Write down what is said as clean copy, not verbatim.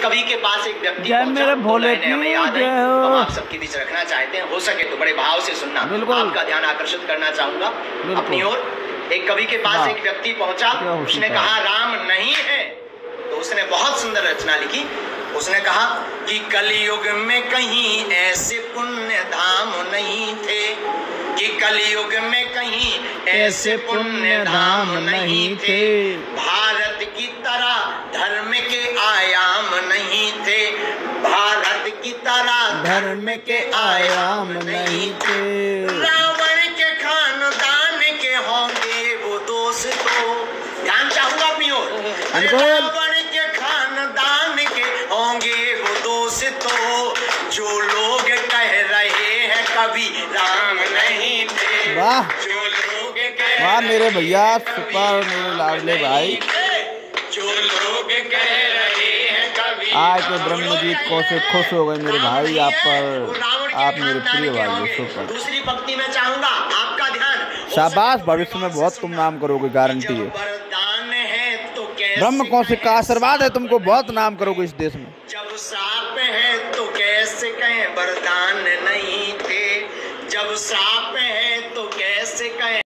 कवि के पास एक व्यक्ति जय मेरे भोले की हमें याद है, जय हो। हम आप सबके बीच रखना चाहते हैं, हो सके तो बड़े भाव से सुनना। आपका ध्यान आकर्षित करना चाहूंगा अपनी ओर। एक कवि के पास एक व्यक्ति पहुंचा, उसने कहा राम नहीं है, तो उसने बहुत सुंदर रचना लिखी। उसने कहा कि कलयुग में कहीं ऐसे पुण्य धाम नहीं थे, कि कलयुग में कहीं ऐसे पुण्य धाम नहीं थे, भारत की तरह धर्म के आयाम नहीं थे, भारत की तरह धर्म के आयाम नहीं थे, रावण के खानदान के होंगे वो दोस्तों। ध्यान चाहूंगा अपनी ओर। रावण के खानदान के होंगे वो दोस्तों, जो लोग कह रहे हैं कभी राम नहीं थे, वाह जो लोग कह वाह मेरे भैया सुपर, मेरे लाडले भाई। जो लोग कह रहे हैं कभी आज के ब्रह्मजीत कौशिक खुश हो गए मेरे भाई आप पर, आप मेरे प्रिय भाई सुपर। दूसरी पंक्ति में चाहूंगा आपका ध्यान। शाबाश, भविष्य में बहुत तुम नाम करोगे, गारंटी है। ब्रह्म कौशिक का आशीर्वाद है, तुमको बहुत नाम करोगे इस देश में। जब श्राप है तो कैसे कहें वरदान नहीं थे, जब श्राप है तो कैसे कहें